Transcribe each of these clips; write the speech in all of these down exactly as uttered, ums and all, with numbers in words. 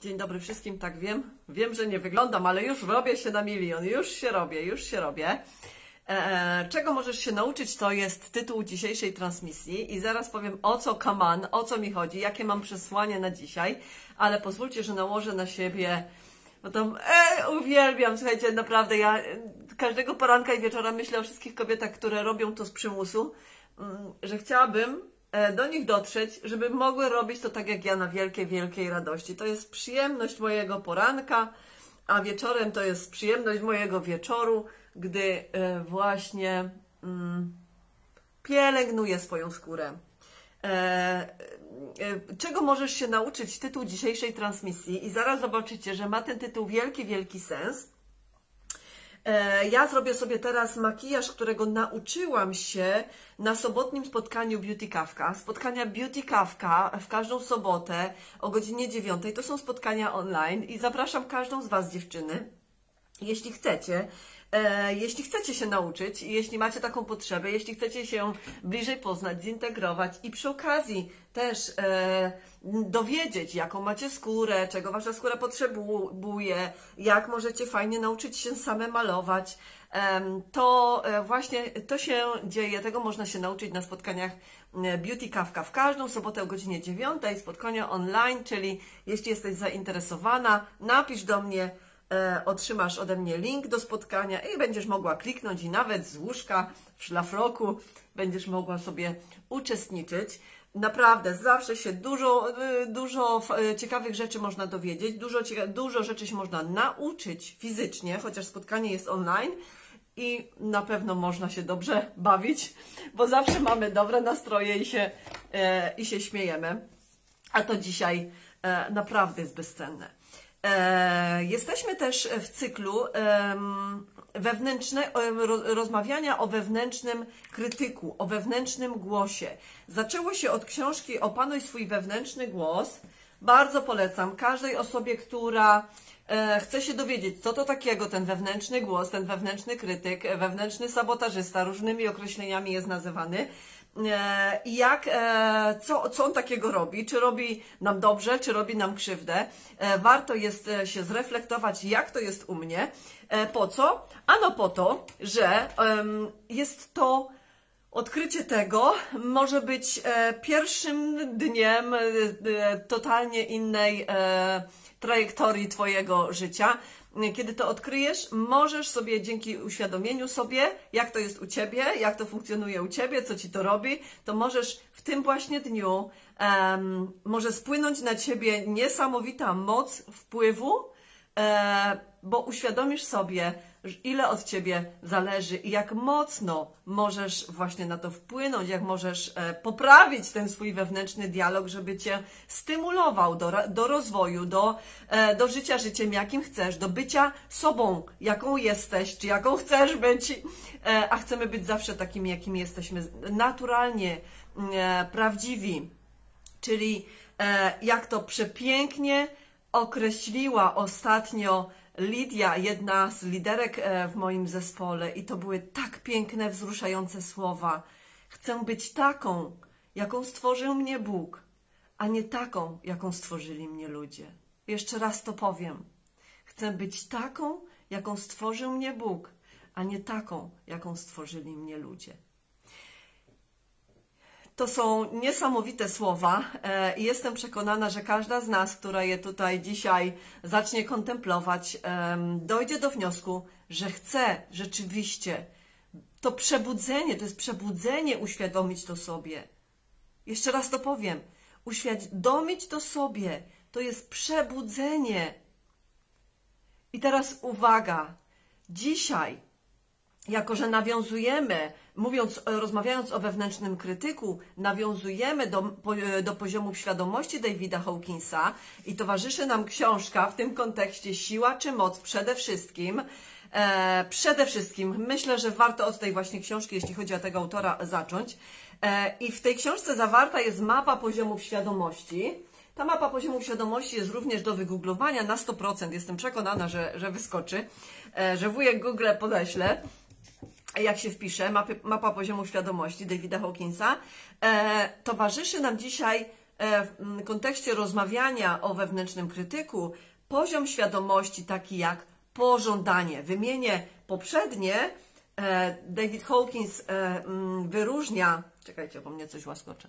Dzień dobry wszystkim, tak wiem. Wiem, że nie wyglądam, ale już robię się na milion. Już się robię, już się robię. Eee, czego możesz się nauczyć, to jest tytuł dzisiejszej transmisji i zaraz powiem, o co come on, o co mi chodzi, jakie mam przesłanie na dzisiaj, ale pozwólcie, że nałożę na siebie, bo to e, uwielbiam, słuchajcie, naprawdę ja każdego poranka i wieczora myślę o wszystkich kobietach, które robią to z przymusu, że chciałabym do nich dotrzeć, żeby mogły robić to tak jak ja, na wielkiej, wielkiej radości. To jest przyjemność mojego poranka, a wieczorem to jest przyjemność mojego wieczoru, gdy właśnie mm, pielęgnuję swoją skórę. Czego możesz się nauczyć? Tytuł dzisiejszej transmisji i zaraz zobaczycie, że ma ten tytuł wielki, wielki sens. Ja zrobię sobie teraz makijaż, którego nauczyłam się na sobotnim spotkaniu Beauty Kawka. Spotkania Beauty Kawka w każdą sobotę o godzinie dziewiątej. To są spotkania online i zapraszam każdą z Was, dziewczyny, jeśli chcecie. E, jeśli chcecie się nauczyć, jeśli macie taką potrzebę, jeśli chcecie się bliżej poznać, zintegrować i przy okazji też e, dowiedzieć, jaką macie skórę, czego Wasza skóra potrzebuje, jak możecie fajnie nauczyć się same malować, e, to e, właśnie to się dzieje, tego można się nauczyć na spotkaniach Beauty Kawka w każdą sobotę o godzinie dziewiątej, spotkania online, czyli jeśli jesteś zainteresowana, napisz do mnie, otrzymasz ode mnie link do spotkania i będziesz mogła kliknąć i nawet z łóżka w szlafroku będziesz mogła sobie uczestniczyć. Naprawdę, zawsze się dużo, dużo ciekawych rzeczy można dowiedzieć, dużo, dużo rzeczy się można nauczyć fizycznie, chociaż spotkanie jest online i na pewno można się dobrze bawić, bo zawsze mamy dobre nastroje i się, i się śmiejemy, a to dzisiaj naprawdę jest bezcenne. E, jesteśmy też w cyklu e, wewnętrzne, e, rozmawiania o wewnętrznym krytyku, o wewnętrznym głosie. Zaczęło się od książki Opanuj swój wewnętrzny głos. Bardzo polecam każdej osobie, która e, chce się dowiedzieć, co to takiego ten wewnętrzny głos, ten wewnętrzny krytyk, wewnętrzny sabotażysta, różnymi określeniami jest nazywany. I jak, co, co on takiego robi, czy robi nam dobrze, czy robi nam krzywdę. Warto jest się zreflektować, jak to jest u mnie. Po co? Ano po to, że jest to odkrycie tego, może być pierwszym dniem totalnie innej trajektorii Twojego życia. Kiedy to odkryjesz, możesz sobie dzięki uświadomieniu sobie, jak to jest u Ciebie, jak to funkcjonuje u Ciebie, co Ci to robi, to możesz w tym właśnie dniu um, może spłynąć na Ciebie niesamowita moc wpływu, e, bo uświadomisz sobie, ile od Ciebie zależy i jak mocno możesz właśnie na to wpłynąć, jak możesz e, poprawić ten swój wewnętrzny dialog, żeby Cię stymulował do, do rozwoju, do, e, do życia życiem, jakim chcesz, do bycia sobą, jaką jesteś, czy jaką chcesz być, e, a chcemy być zawsze takimi, jakimi jesteśmy, naturalnie, e, prawdziwi, czyli e, jak to przepięknie określiła ostatnio Lidia, jedna z liderek w moim zespole, i to były tak piękne, wzruszające słowa. Chcę być taką, jaką stworzył mnie Bóg, a nie taką, jaką stworzyli mnie ludzie. Jeszcze raz to powiem. Chcę być taką, jaką stworzył mnie Bóg, a nie taką, jaką stworzyli mnie ludzie. To są niesamowite słowa i jestem przekonana, że każda z nas, która je tutaj dzisiaj zacznie kontemplować, dojdzie do wniosku, że chce rzeczywiście to przebudzenie, to jest przebudzenie, uświadomić to sobie. Jeszcze raz to powiem, uświadomić to sobie, to jest przebudzenie. I teraz uwaga, dzisiaj, jako że nawiązujemy, mówiąc, rozmawiając o wewnętrznym krytyku, nawiązujemy do, do poziomów świadomości Davida Hawkinsa i towarzyszy nam książka w tym kontekście Siła czy Moc przede wszystkim. E, przede wszystkim myślę, że warto od tej właśnie książki, jeśli chodzi o tego autora, zacząć. E, I w tej książce zawarta jest mapa poziomów świadomości. Ta mapa poziomów świadomości jest również do wygooglowania na sto procent. Jestem przekonana, że, że wyskoczy, e, że wujek Google podeśle. Jak się wpisze, mapy, mapa poziomu świadomości Davida Hawkinsa, e, towarzyszy nam dzisiaj w kontekście rozmawiania o wewnętrznym krytyku, poziom świadomości taki jak pożądanie. Wymienię poprzednie. David Hawkins wyróżnia, czekajcie, bo mnie coś łaskocze,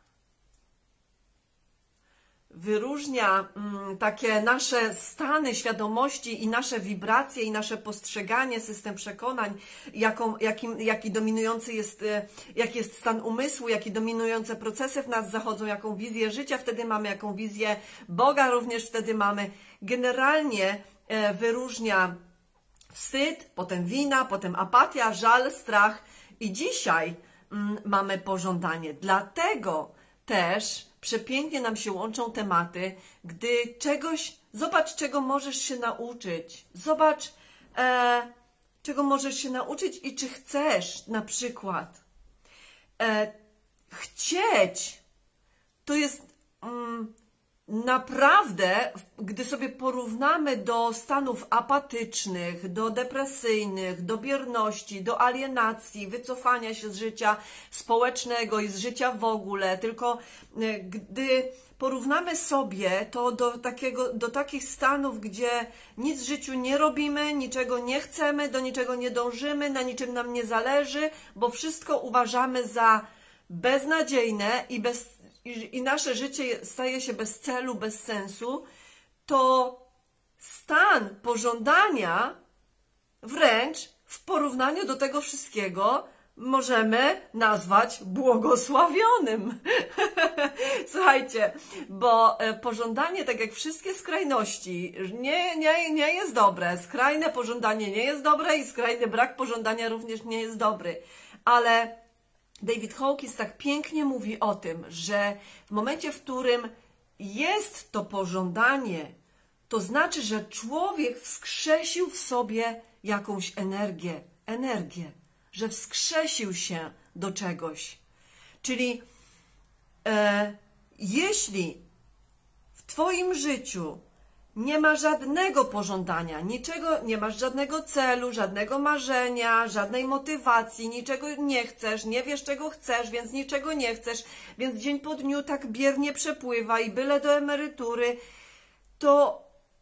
wyróżnia takie nasze stany świadomości i nasze wibracje i nasze postrzeganie, system przekonań, jaką, jakim, jaki dominujący jest, jaki jest stan umysłu, jakie dominujące procesy w nas zachodzą, jaką wizję życia wtedy mamy, jaką wizję Boga również wtedy mamy. Generalnie wyróżnia wstyd, potem wina, potem apatia, żal, strach i dzisiaj mm, mamy pożądanie. Dlatego też przepięknie nam się łączą tematy, gdy czegoś, zobacz czego możesz się nauczyć, zobacz e, czego możesz się nauczyć i czy chcesz na przykład. E, chcieć to jest mm, naprawdę, gdy sobie porównamy do stanów apatycznych, do depresyjnych, do bierności, do alienacji, wycofania się z życia społecznego i z życia w ogóle, tylko gdy porównamy sobie to do, takiego, do takich stanów, gdzie nic w życiu nie robimy, niczego nie chcemy, do niczego nie dążymy, na niczym nam nie zależy, bo wszystko uważamy za beznadziejne i bez i nasze życie staje się bez celu, bez sensu, to stan pożądania wręcz w porównaniu do tego wszystkiego możemy nazwać błogosławionym. Słuchajcie, bo pożądanie, tak jak wszystkie skrajności, nie, nie, nie jest dobre. Skrajne pożądanie nie jest dobre i skrajny brak pożądania również nie jest dobry. Ale David Hawkins tak pięknie mówi o tym, że w momencie, w którym jest to pożądanie, to znaczy, że człowiek wskrzesił w sobie jakąś energię, energię, że wskrzesił się do czegoś. Czyli e, jeśli w Twoim życiu nie ma żadnego pożądania, niczego, nie masz żadnego celu, żadnego marzenia, żadnej motywacji, niczego nie chcesz, nie wiesz czego chcesz, więc niczego nie chcesz, więc dzień po dniu tak biernie przepływa i byle do emerytury, to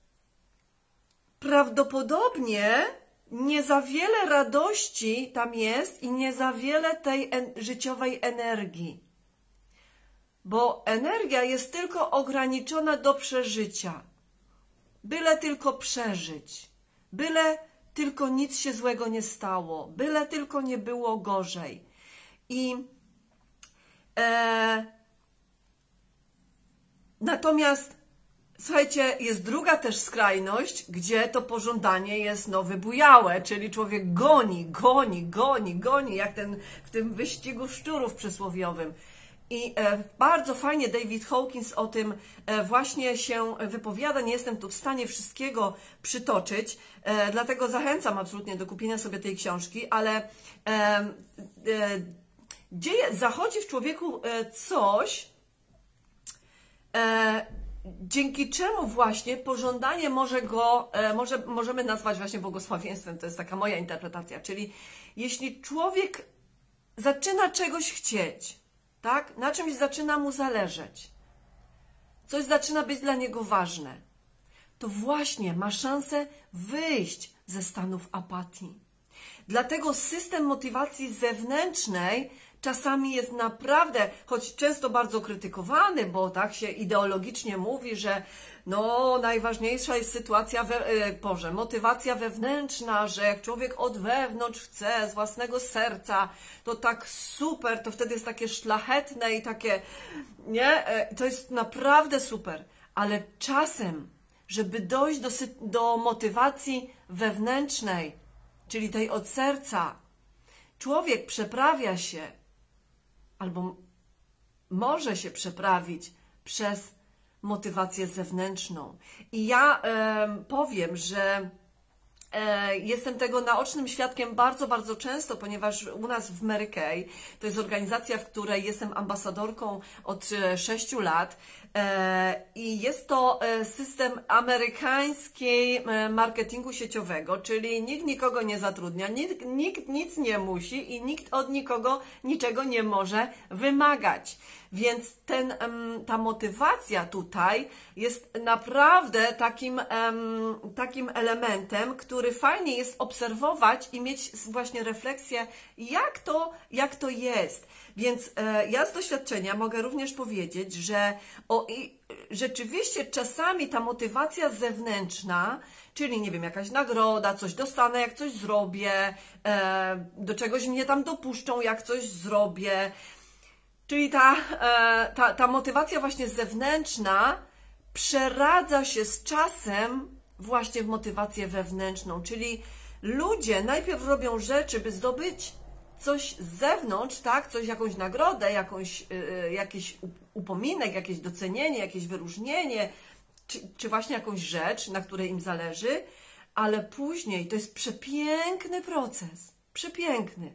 prawdopodobnie nie za wiele radości tam jest i nie za wiele tej en- życiowej energii. Bo energia jest tylko ograniczona do przeżycia. Byle tylko przeżyć, byle tylko nic się złego nie stało, byle tylko nie było gorzej. I e, natomiast, słuchajcie, jest druga też skrajność, gdzie to pożądanie jest no wybujałe, czyli człowiek goni, goni, goni, goni, jak ten w tym wyścigu szczurów przysłowiowym. I e, bardzo fajnie David Hawkins o tym e, właśnie się wypowiada. Nie jestem tu w stanie wszystkiego przytoczyć, e, dlatego zachęcam absolutnie do kupienia sobie tej książki, ale e, e, dzieje, zachodzi w człowieku e, coś, e, dzięki czemu właśnie pożądanie może go, e, może, możemy nazwać właśnie błogosławieństwem. To jest taka moja interpretacja. Czyli jeśli człowiek zaczyna czegoś chcieć, tak? Na czymś zaczyna mu zależeć, coś zaczyna być dla niego ważne, to właśnie ma szansę wyjść ze stanów apatii. Dlatego system motywacji zewnętrznej czasami jest naprawdę, choć często bardzo krytykowany, bo tak się ideologicznie mówi, że no najważniejsza jest sytuacja, we, Boże, motywacja wewnętrzna, że jak człowiek od wewnątrz chce, z własnego serca, to tak super, to wtedy jest takie szlachetne i takie, nie, to jest naprawdę super, ale czasem, żeby dojść do, do motywacji wewnętrznej, czyli tej od serca, człowiek przeprawia się, albo może się przeprawić przez motywację zewnętrzną. I ja e, powiem, że e, jestem tego naocznym świadkiem bardzo, bardzo często, ponieważ u nas w Mary Kay, to jest organizacja, w której jestem ambasadorką od sześciu lat, I jest to system amerykański marketingu sieciowego, czyli nikt nikogo nie zatrudnia, nikt, nikt nic nie musi i nikt od nikogo niczego nie może wymagać. Więc ten, ta motywacja tutaj jest naprawdę takim, takim elementem, który fajnie jest obserwować i mieć właśnie refleksję, jak to, jak to jest. Więc ja z doświadczenia mogę również powiedzieć, że o, i, rzeczywiście czasami ta motywacja zewnętrzna, czyli nie wiem, jakaś nagroda, coś dostanę, jak coś zrobię, e, do czegoś mnie tam dopuszczą, jak coś zrobię, czyli ta, e, ta, ta motywacja właśnie zewnętrzna przeradza się z czasem właśnie w motywację wewnętrzną, czyli ludzie najpierw robią rzeczy, by zdobyć coś z zewnątrz, tak, coś, jakąś nagrodę, jakąś, y, jakiś upominek, jakieś docenienie, jakieś wyróżnienie, czy, czy właśnie jakąś rzecz, na której im zależy, ale później to jest przepiękny proces, przepiękny,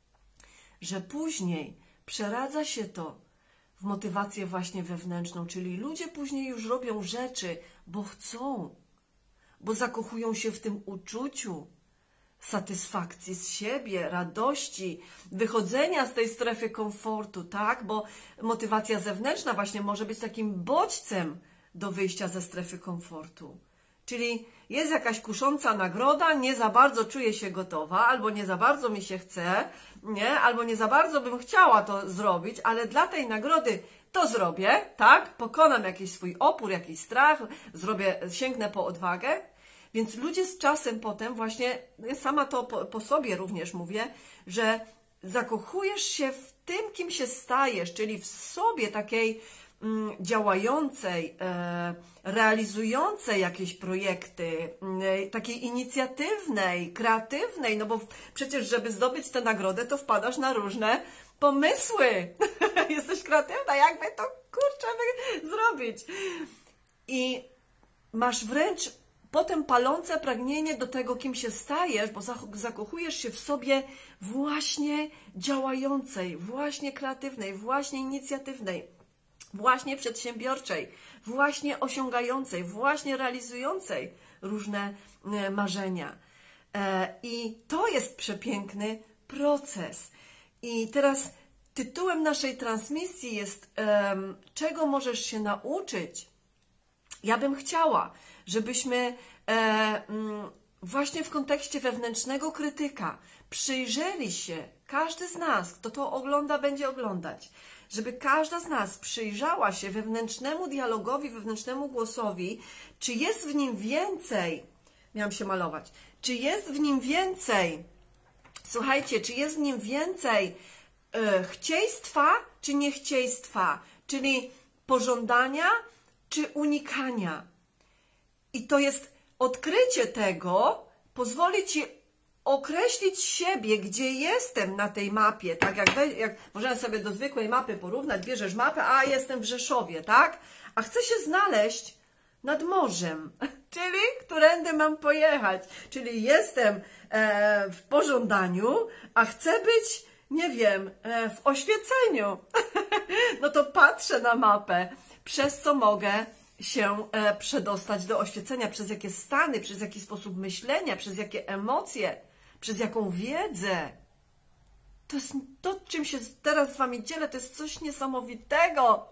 że później przeradza się to w motywację właśnie wewnętrzną, czyli ludzie później już robią rzeczy, bo chcą, bo zakochują się w tym uczuciu satysfakcji z siebie, radości, wychodzenia z tej strefy komfortu, tak? Bo motywacja zewnętrzna właśnie może być takim bodźcem do wyjścia ze strefy komfortu. Czyli jest jakaś kusząca nagroda, nie za bardzo czuję się gotowa, albo nie za bardzo mi się chce, nie? Albo nie za bardzo bym chciała to zrobić, ale dla tej nagrody to zrobię, tak? Pokonam jakiś swój opór, jakiś strach, zrobię, sięgnę po odwagę. Więc ludzie z czasem potem właśnie, ja sama to po, po sobie również mówię, że zakochujesz się w tym, kim się stajesz, czyli w sobie takiej mm, działającej, e, realizującej jakieś projekty, e, takiej inicjatywnej, kreatywnej, no bo w, przecież żeby zdobyć tę nagrodę, to wpadasz na różne pomysły. Jesteś kreatywna, jakby to kurczę by zrobić. I masz wręcz potem palące pragnienie do tego, kim się stajesz, bo zakochujesz się w sobie właśnie działającej, właśnie kreatywnej, właśnie inicjatywnej, właśnie przedsiębiorczej, właśnie osiągającej, właśnie realizującej różne marzenia. I to jest przepiękny proces. I teraz tytułem naszej transmisji jest um, czego możesz się nauczyć? Ja bym chciała, żebyśmy e, m, właśnie w kontekście wewnętrznego krytyka przyjrzeli się, każdy z nas, kto to ogląda, będzie oglądać, żeby każda z nas przyjrzała się wewnętrznemu dialogowi, wewnętrznemu głosowi, czy jest w nim więcej, miałam się malować, czy jest w nim więcej, słuchajcie, czy jest w nim więcej e, chcieństwa, czy niechciejstwa, czyli pożądania, czy unikania. I to jest odkrycie tego, pozwoli Ci określić siebie, gdzie jestem na tej mapie, tak jak, jak możemy sobie do zwykłej mapy porównać, bierzesz mapę, a jestem w Rzeszowie, tak? A chcę się znaleźć nad morzem, czyli którędy mam pojechać, czyli jestem e, w pożądaniu, a chcę być, nie wiem, e, w oświeceniu. No to patrzę na mapę, przez co mogę się e, przedostać do oświecenia, przez jakie stany, przez jaki sposób myślenia, przez jakie emocje, przez jaką wiedzę. To jest to, czym się teraz z Wami dzielę, to jest coś niesamowitego.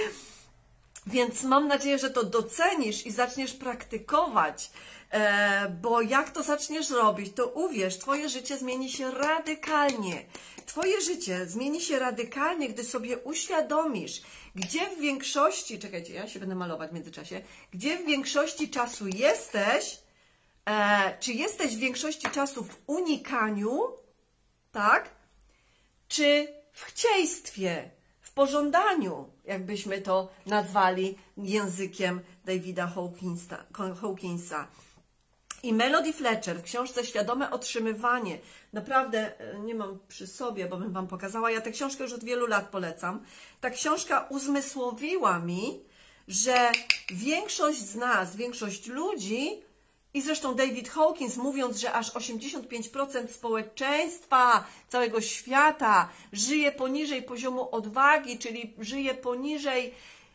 Więc mam nadzieję, że to docenisz i zaczniesz praktykować, e, bo jak to zaczniesz robić, to uwierz, Twoje życie zmieni się radykalnie. Twoje życie zmieni się radykalnie, gdy sobie uświadomisz, gdzie w większości, czekajcie, ja się będę malować w międzyczasie, gdzie w większości czasu jesteś, e, czy jesteś w większości czasu w unikaniu, tak, czy w chcieństwie, w pożądaniu, jakbyśmy to nazwali językiem Davida Hawkinsa. Hawkinsa. I Melody Fletcher w książce Świadome otrzymywanie, naprawdę nie mam przy sobie, bo bym Wam pokazała, ja tę książkę już od wielu lat polecam. Ta książka uzmysłowiła mi, że większość z nas, większość ludzi, i zresztą David Hawkins, mówiąc, że aż osiemdziesiąt pięć procent społeczeństwa całego świata żyje poniżej poziomu odwagi, czyli żyje poniżej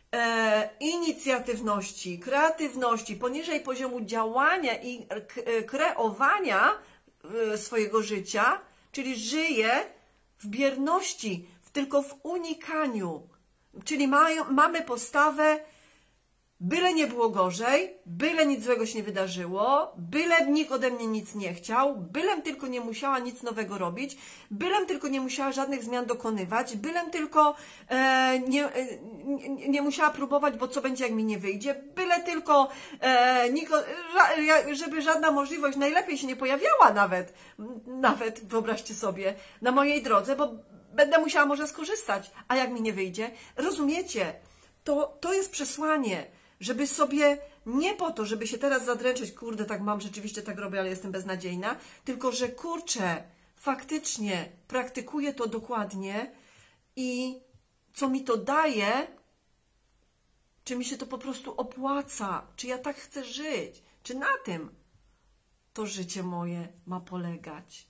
e, inicjatywności, kreatywności, poniżej poziomu działania i kreowania e, swojego życia, czyli żyje w bierności, w, tylko w unikaniu. Czyli mają, mamy postawę, byle nie było gorzej, byle nic złego się nie wydarzyło, byle nikt ode mnie nic nie chciał, bylem tylko nie musiała nic nowego robić, bylem tylko nie musiała żadnych zmian dokonywać, bylem tylko e, nie, e, nie, nie musiała próbować, bo co będzie, jak mi nie wyjdzie, byle tylko e, niko, ża, żeby żadna możliwość najlepiej się nie pojawiała nawet, nawet wyobraźcie sobie, na mojej drodze, bo będę musiała może skorzystać, a jak mi nie wyjdzie, rozumiecie, to, to jest przesłanie, żeby sobie, nie po to, żeby się teraz zadręczyć, kurde, tak mam, rzeczywiście tak robię, ale jestem beznadziejna, tylko, że kurczę, faktycznie praktykuję to dokładnie i co mi to daje, czy mi się to po prostu opłaca, czy ja tak chcę żyć, czy na tym to życie moje ma polegać.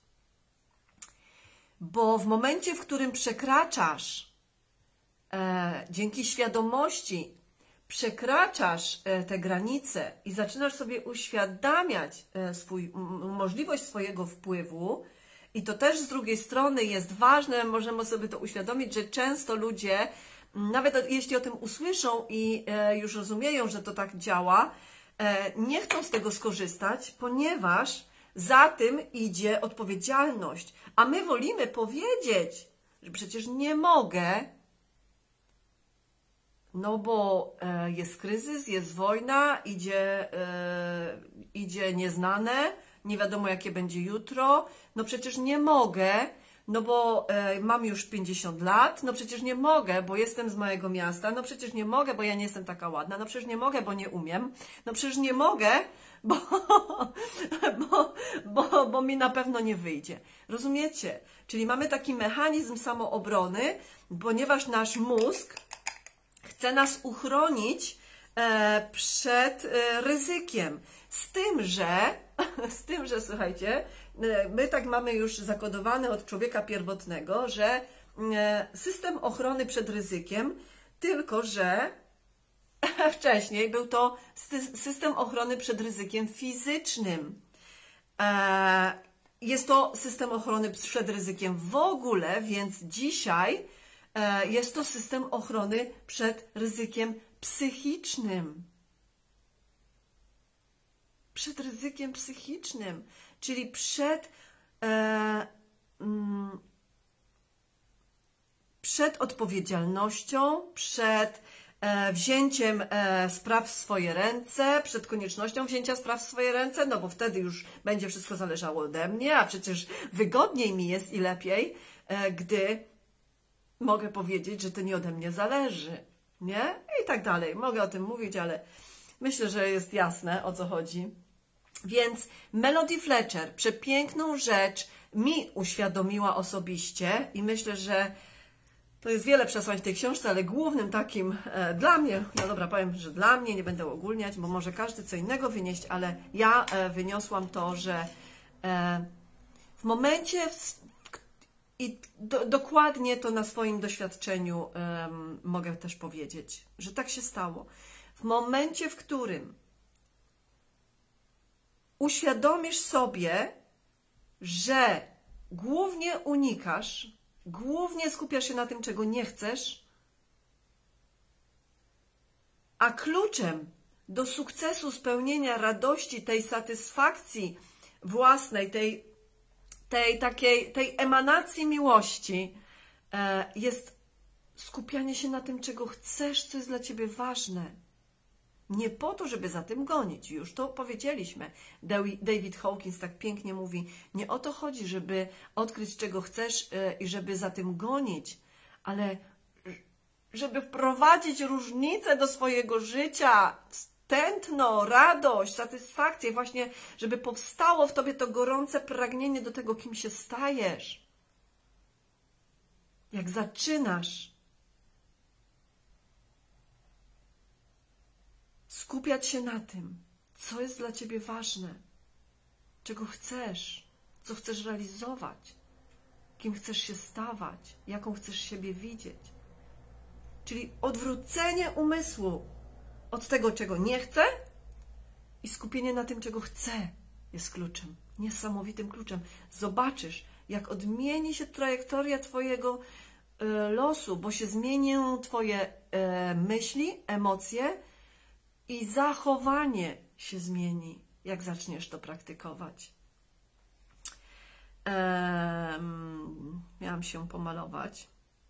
Bo w momencie, w którym przekraczasz, e, dzięki świadomości, przekraczasz e, te granice i zaczynasz sobie uświadamiać e, swój, m, możliwość swojego wpływu, i to też z drugiej strony jest ważne, możemy sobie to uświadomić, że często ludzie, nawet jeśli o tym usłyszą i e, już rozumieją, że to tak działa, e, nie chcą z tego skorzystać, ponieważ za tym idzie odpowiedzialność. A my wolimy powiedzieć, że przecież nie mogę, no bo e, jest kryzys, jest wojna, idzie, e, idzie nieznane, nie wiadomo jakie będzie jutro, no przecież nie mogę, no bo e, mam już pięćdziesiąt lat, no przecież nie mogę, bo jestem z małego miasta, no przecież nie mogę, bo ja nie jestem taka ładna, no przecież nie mogę, bo nie umiem, no przecież nie mogę, bo, bo, bo, bo mi na pewno nie wyjdzie. Rozumiecie? Czyli mamy taki mechanizm samoobrony, ponieważ nasz mózg chce nas uchronić e, przed e, ryzykiem. Z tym, że, z tym, że słuchajcie, e, my tak mamy już zakodowane od człowieka pierwotnego, że e, system ochrony przed ryzykiem, tylko że wcześniej był to system ochrony przed ryzykiem fizycznym. E, jest to system ochrony przed ryzykiem w ogóle, więc dzisiaj e, jest to system ochrony przed ryzykiem psychicznym. Przed ryzykiem psychicznym, czyli przed, e, mm, przed odpowiedzialnością, przed e, wzięciem e, spraw w swoje ręce, przed koniecznością wzięcia spraw w swoje ręce, no bo wtedy już będzie wszystko zależało ode mnie, a przecież wygodniej mi jest i lepiej, e, gdy mogę powiedzieć, że to nie ode mnie zależy, nie? I tak dalej. Mogę o tym mówić, ale myślę, że jest jasne, o co chodzi. Więc Melody Fletcher przepiękną rzecz mi uświadomiła osobiście i myślę, że to jest wiele przesłań w tej książce, ale głównym takim e, dla mnie, no dobra, powiem, że dla mnie, nie będę ogólniać, bo może każdy co innego wynieść, ale ja e, wyniosłam to, że e, w momencie w, i do, dokładnie to na swoim doświadczeniu e, mogę też powiedzieć, że tak się stało. W momencie, w którym uświadomisz sobie, że głównie unikasz, głównie skupiasz się na tym, czego nie chcesz, a kluczem do sukcesu, spełnienia radości, tej satysfakcji własnej, tej, tej takiej, tej emanacji miłości e, jest skupianie się na tym, czego chcesz, co jest dla Ciebie ważne. Nie po to, żeby za tym gonić. Już to powiedzieliśmy. David Hawkins tak pięknie mówi, nie o to chodzi, żeby odkryć, czego chcesz i żeby za tym gonić, ale żeby wprowadzić różnicę do swojego życia, tętno, radość, satysfakcję, właśnie, żeby powstało w Tobie to gorące pragnienie do tego, kim się stajesz. Jak zaczynasz skupiać się na tym, co jest dla Ciebie ważne, czego chcesz, co chcesz realizować, kim chcesz się stawać, jaką chcesz siebie widzieć. Czyli odwrócenie umysłu od tego, czego nie chcę i skupienie na tym, czego chcę jest kluczem. Niesamowitym kluczem. Zobaczysz, jak odmieni się trajektoria Twojego y, losu, bo się zmienią Twoje y, myśli, emocje i zachowanie się zmieni, jak zaczniesz to praktykować. Um, miałam się pomalować.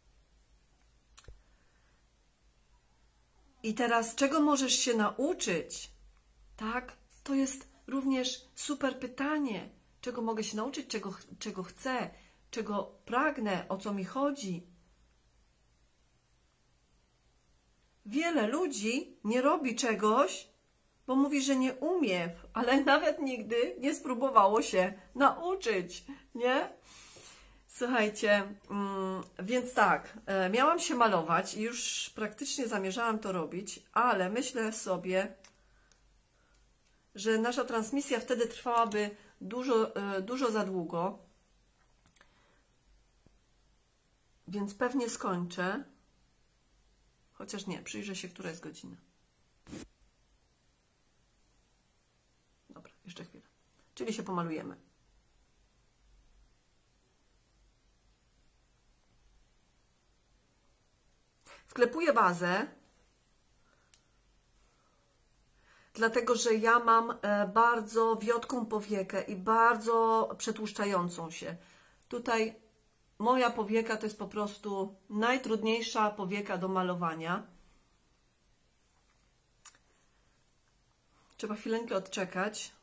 I teraz, czego możesz się nauczyć? Tak? To jest również super pytanie. Czego mogę się nauczyć? Czego, czego chcę? Czego pragnę? O co mi chodzi? Wiele ludzi nie robi czegoś, bo mówi, że nie umie, ale nawet nigdy nie spróbowało się nauczyć, nie? Słuchajcie, mm, więc tak, e, miałam się malować i już praktycznie zamierzałam to robić, ale myślę sobie, że nasza transmisja wtedy trwałaby dużo, e, dużo za długo, więc pewnie skończę, chociaż nie, przyjrzę się, która jest godzina. Dobra, jeszcze chwilę. Czyli się pomalujemy. Wklepuję bazę, dlatego że ja mam bardzo wiotką powiekę i bardzo przetłuszczającą się. Tutaj moja powieka to jest po prostu najtrudniejsza powieka do malowania. Trzeba chwileczkę odczekać,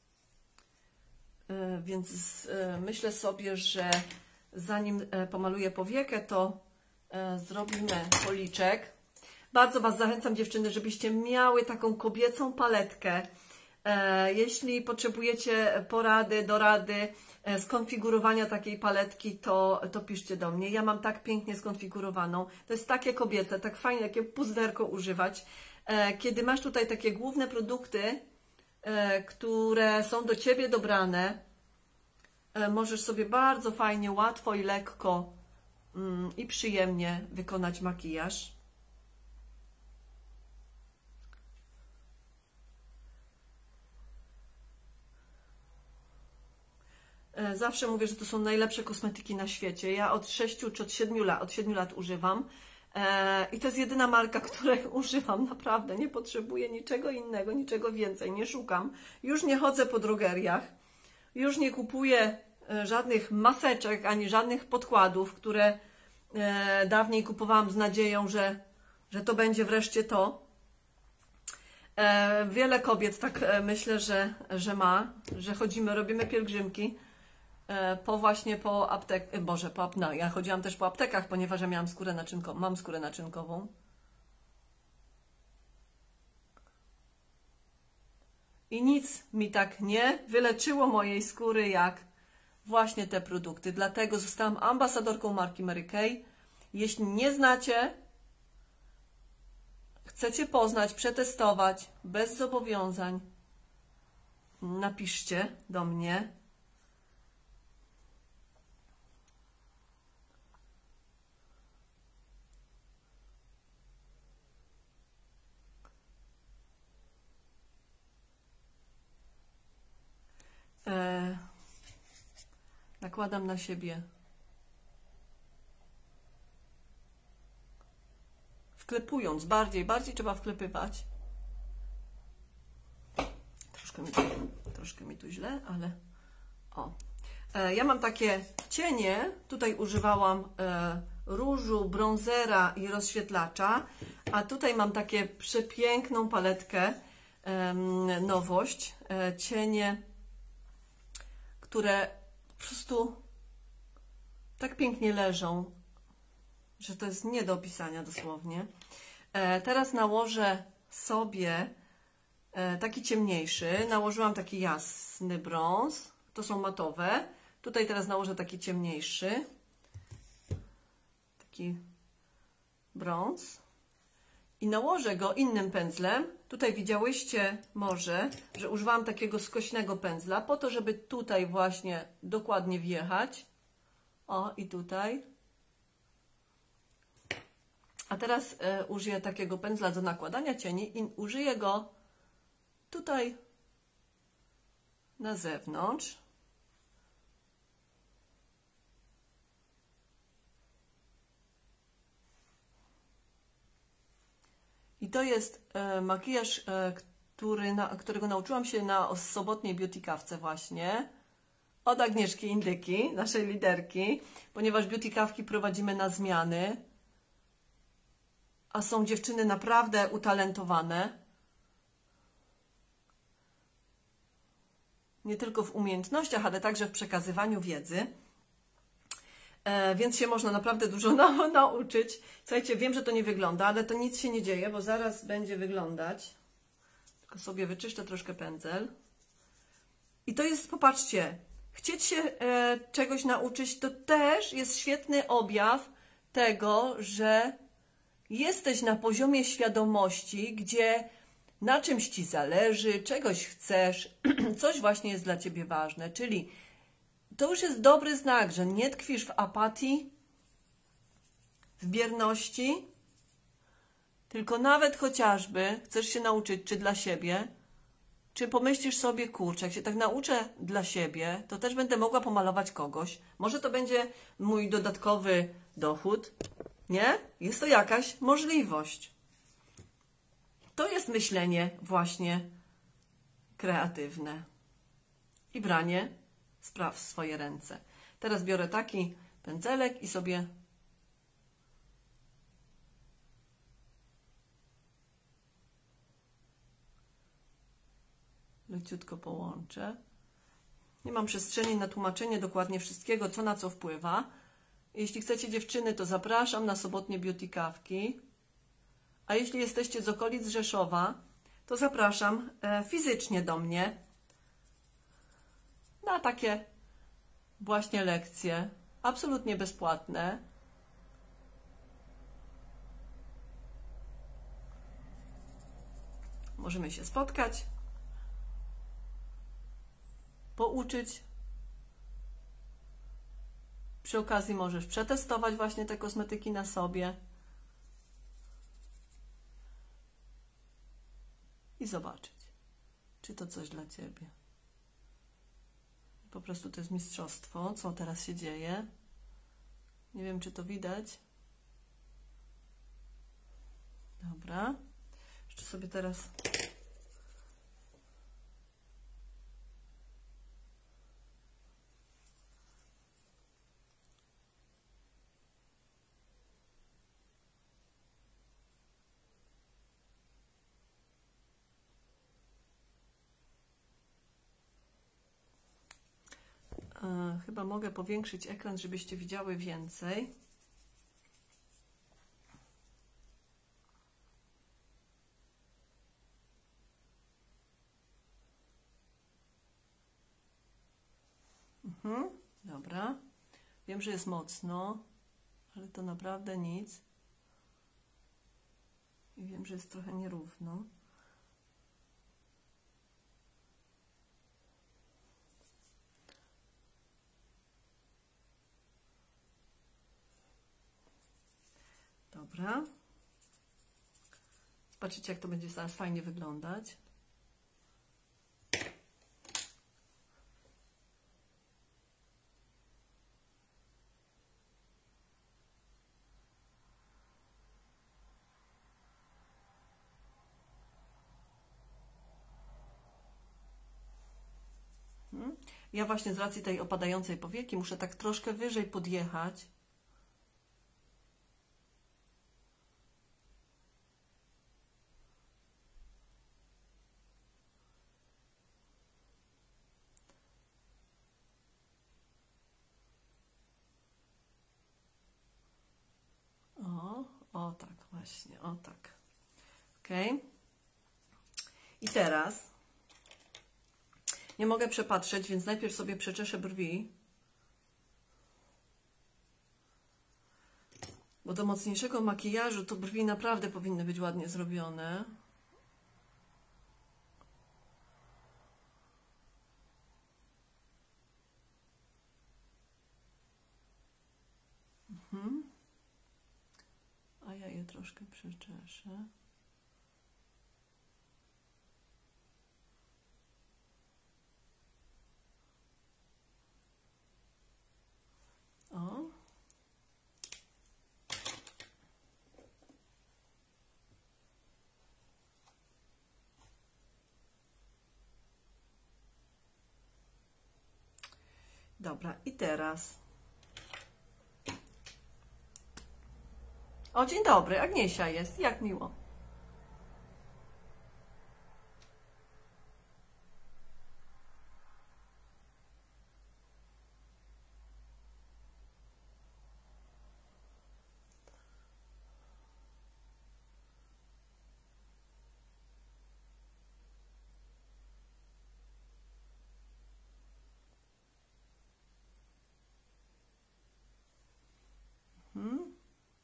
więc myślę sobie, że zanim pomaluję powiekę, to zrobimy policzek. Bardzo Was zachęcam, dziewczyny, żebyście miały taką kobiecą paletkę. Jeśli potrzebujecie porady, dorady, skonfigurowania takiej paletki, to, to piszcie do mnie. Ja mam tak pięknie skonfigurowaną. To jest takie kobiece, tak fajnie, takie puzderko używać. Kiedy masz tutaj takie główne produkty, które są do Ciebie dobrane, możesz sobie bardzo fajnie, łatwo i lekko mm, i przyjemnie wykonać makijaż. Zawsze mówię, że to są najlepsze kosmetyki na świecie. Ja od sześciu czy od siedmiu lat, od siedmiu lat używam. I to jest jedyna marka, której używam, naprawdę. Nie potrzebuję niczego innego, niczego więcej, nie szukam. Już nie chodzę po drogeriach, już nie kupuję żadnych maseczek, ani żadnych podkładów, które dawniej kupowałam z nadzieją, że, że to będzie wreszcie to. Wiele kobiet tak myślę, że, że ma, że chodzimy, robimy pielgrzymki po właśnie po aptek, Boże, po, no, ja chodziłam też po aptekach, ponieważ ja miałam skórę naczynkową, mam skórę naczynkową. I nic mi tak nie wyleczyło mojej skóry jak właśnie te produkty. Dlatego zostałam ambasadorką marki Mary Kay. Jeśli nie znacie, chcecie poznać, przetestować, bez zobowiązań, napiszcie do mnie. E, nakładam na siebie. Wklepując, bardziej, bardziej trzeba wklepywać. Troszkę mi tu, troszkę mi tu źle, ale o. E, ja mam takie cienie, tutaj używałam e, różu, brązera i rozświetlacza, a tutaj mam takie przepiękną paletkę, e, nowość, e, cienie, które po prostu tak pięknie leżą, że to jest nie do opisania dosłownie. E, teraz nałożę sobie e, taki ciemniejszy. Nałożyłam taki jasny brąz. To są matowe. Tutaj teraz nałożę taki ciemniejszy. Taki brąz. I nałożę go innym pędzlem. Tutaj widziałyście może, że używałam takiego skośnego pędzla, po to, żeby tutaj właśnie dokładnie wjechać. O, i tutaj. A teraz e, użyję takiego pędzla do nakładania cieni i użyję go tutaj na zewnątrz. I to jest e, makijaż, e, który na, którego nauczyłam się na sobotniej beauty kawce właśnie. Od Agnieszki Indyki, naszej liderki, ponieważ beauty kawki prowadzimy na zmiany, a są dziewczyny naprawdę utalentowane. Nie tylko w umiejętnościach, ale także w przekazywaniu wiedzy. E, więc się można naprawdę dużo na, nauczyć. Słuchajcie, wiem, że to nie wygląda, ale to nic się nie dzieje, bo zaraz będzie wyglądać. Tylko sobie wyczyszczę troszkę pędzel. I to jest, popatrzcie, chcieć się e, czegoś nauczyć, to też jest świetny objaw tego, że jesteś na poziomie świadomości, gdzie na czymś Ci zależy, czegoś chcesz, coś właśnie jest dla Ciebie ważne, czyli to już jest dobry znak, że nie tkwisz w apatii, w bierności, tylko nawet chociażby chcesz się nauczyć, czy dla siebie, czy pomyślisz sobie, kurczę, jak się tak nauczę dla siebie, to też będę mogła pomalować kogoś. Może to będzie mój dodatkowy dochód, nie? Jest to jakaś możliwość. To jest myślenie właśnie kreatywne i branie spraw w swoje ręce. Teraz biorę taki pędzelek i sobie leciutko połączę. Nie mam przestrzeni na tłumaczenie dokładnie wszystkiego, co na co wpływa. Jeśli chcecie dziewczyny, to zapraszam na sobotnie beauty kawki. A jeśli jesteście z okolic Rzeszowa, to zapraszam e, fizycznie do mnie na takie właśnie lekcje, absolutnie bezpłatne. Możemy się spotkać, pouczyć. Przy okazji możesz przetestować właśnie te kosmetyki na sobie i zobaczyć, czy to coś dla Ciebie. Po prostu to jest mistrzostwo, co teraz się dzieje. Nie wiem, czy to widać. Dobra. Jeszcze sobie teraz e, chyba mogę powiększyć ekran, żebyście widziały więcej. Mhm, dobra. Wiem, że jest mocno, ale to naprawdę nic. I wiem, że jest trochę nierówno. Dobra. Zobaczycie, jak to będzie zaraz fajnie wyglądać. Ja właśnie z racji tej opadającej powieki muszę tak troszkę wyżej podjechać. O, o tak właśnie, o tak. Ok. I teraz nie mogę przepatrzeć, więc najpierw sobie przeczeszę brwi. Bo do mocniejszego makijażu to brwi naprawdę powinny być ładnie zrobione. Mhm. A ja Ja je troszkę przeczeszę. O. Dobra, i teraz. O, dzień dobry, Agniesia jest, jak miło. Hmm?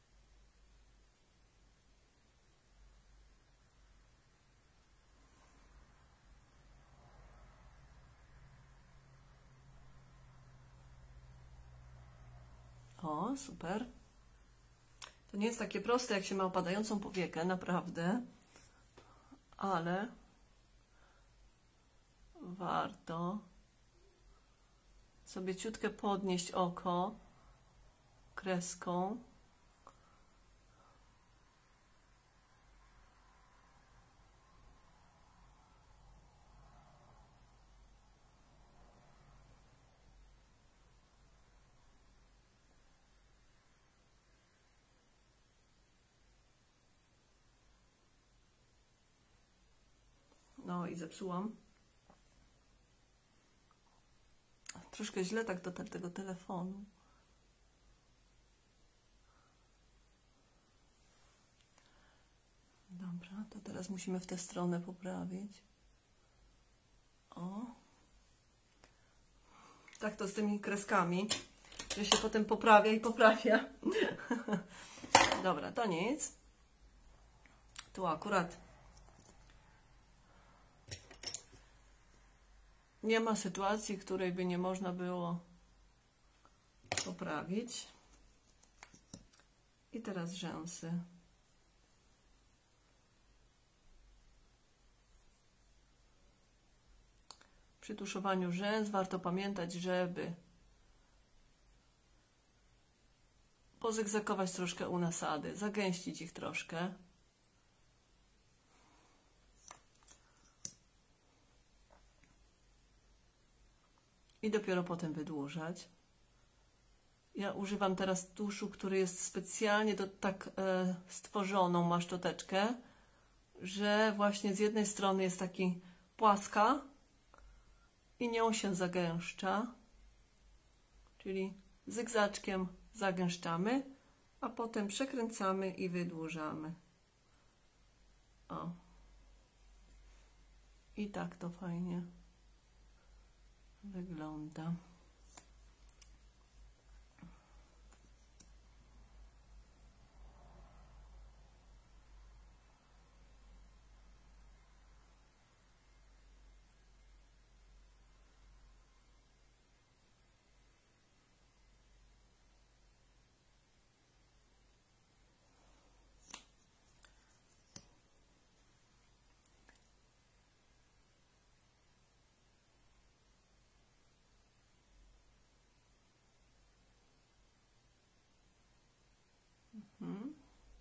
O, super. To nie jest takie proste, jak się ma opadającą powiekę, naprawdę, ale warto sobie ciutkę podnieść oko kreską. No i zepsułam. Troszkę źle tak dotarł tego telefonu. Dobra, to teraz musimy w tę stronę poprawić. O. Tak to z tymi kreskami, że się potem poprawia i poprawia. Dobra, to nic. Tu akurat nie ma sytuacji, której by nie można było poprawić. I teraz rzęsy. Przy tuszowaniu rzęs warto pamiętać, żeby pozygzakować troszkę u nasady, zagęścić ich troszkę. I dopiero potem wydłużać. Ja używam teraz tuszu, który jest specjalnie do tak e, stworzoną, ma szczoteczkę, że właśnie z jednej strony jest taki płaska i nią się zagęszcza, czyli zygzaczkiem zagęszczamy, a potem przekręcamy i wydłużamy. O. I tak to fajnie wygląda. Mhm.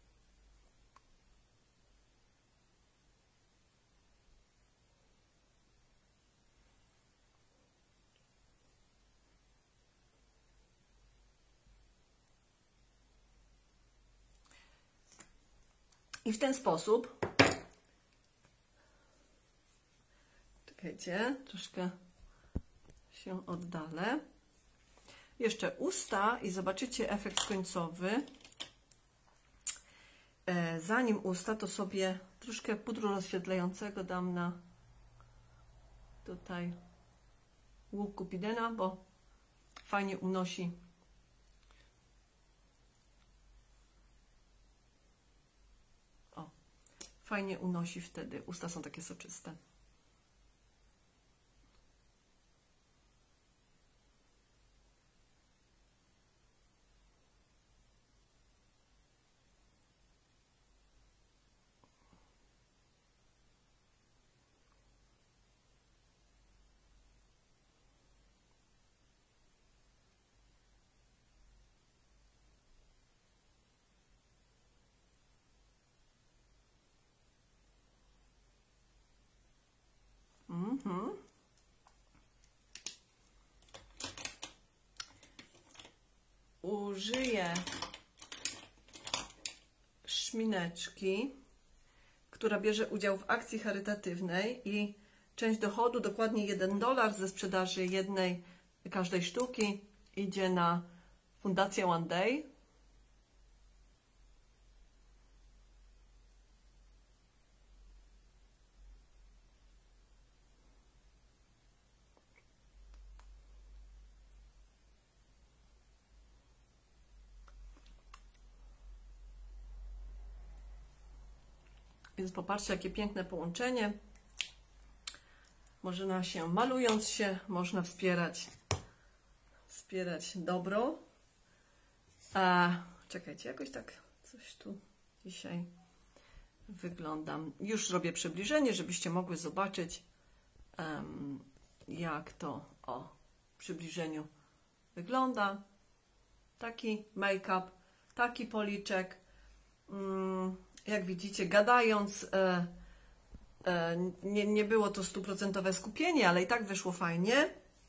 I w ten sposób, czekajcie, troszkę się oddalę. Jeszcze usta i zobaczycie efekt końcowy. E, zanim usta, to sobie troszkę pudru rozświetlającego dam na tutaj łuk Cupidena, bo fajnie unosi o, fajnie unosi wtedy. Usta są takie soczyste. Mhm. Użyję szmineczki, która bierze udział w akcji charytatywnej i część dochodu, dokładnie jeden dolar ze sprzedaży jednej każdej sztuki idzie na Fundację One Day. Więc popatrzcie, jakie piękne połączenie. Można się, malując się, można wspierać, wspierać dobro. A, czekajcie, jakoś tak coś tu dzisiaj wyglądam. Już robię przybliżenie, żebyście mogły zobaczyć, um, jak to o w przybliżeniu wygląda. Taki make-up, taki policzek. Um, jak widzicie, gadając, e, e, nie, nie było to stuprocentowe skupienie, ale i tak wyszło fajnie.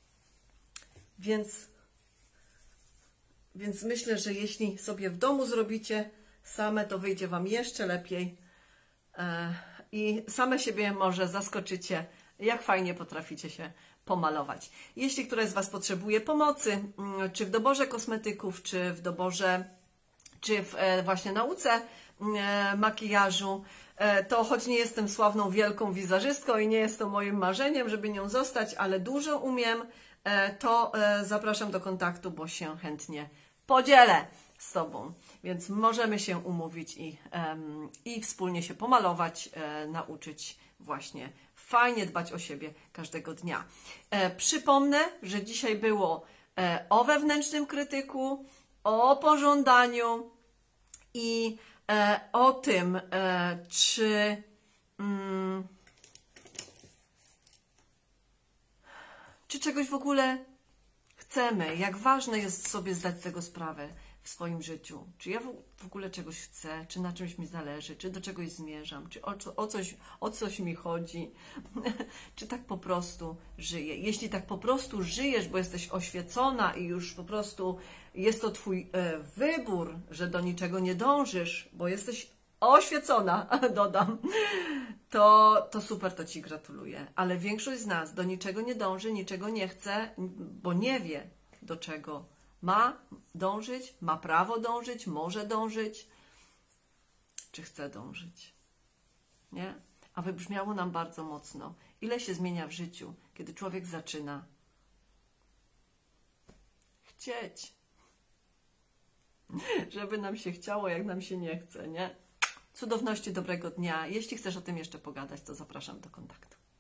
Więc, więc myślę, że jeśli sobie w domu zrobicie same, to wyjdzie Wam jeszcze lepiej. E, I same siebie może zaskoczycie, jak fajnie potraficie się pomalować. Jeśli któraś z Was potrzebuje pomocy, czy w doborze kosmetyków, czy w doborze, czy w e, właśnie nauce e, makijażu, e, to choć nie jestem sławną wielką wizerzystką i nie jest to moim marzeniem, żeby nią zostać, ale dużo umiem, e, to e, zapraszam do kontaktu, bo się chętnie podzielę z Tobą. Więc możemy się umówić i, um, i wspólnie się pomalować, e, nauczyć właśnie fajnie dbać o siebie każdego dnia. E, przypomnę, że dzisiaj było e, o wewnętrznym krytyku, o pożądaniu i e, o tym, e, czy, mm, czy czegoś w ogóle chcemy, jak ważne jest sobie zdać z tego sprawę w swoim życiu. Czy ja w ogóle czegoś chcę, czy na czymś mi zależy, czy do czegoś zmierzam, czy o, o, coś, o coś mi chodzi, czy tak po prostu żyję. Jeśli tak po prostu żyjesz, bo jesteś oświecona i już po prostu jest to Twój e, wybór, że do niczego nie dążysz, bo jesteś oświecona, dodam, to, to super, to Ci gratuluję. Ale większość z nas do niczego nie dąży, niczego nie chce, bo nie wie, do czego ma dążyć, ma prawo dążyć, może dążyć, czy chce dążyć. Nie? A wybrzmiało nam bardzo mocno. Ile się zmienia w życiu, kiedy człowiek zaczyna chcieć. Żeby nam się chciało, jak nam się nie chce, nie? Cudowności, dobrego dnia. Jeśli chcesz o tym jeszcze pogadać, to zapraszam do kontaktu.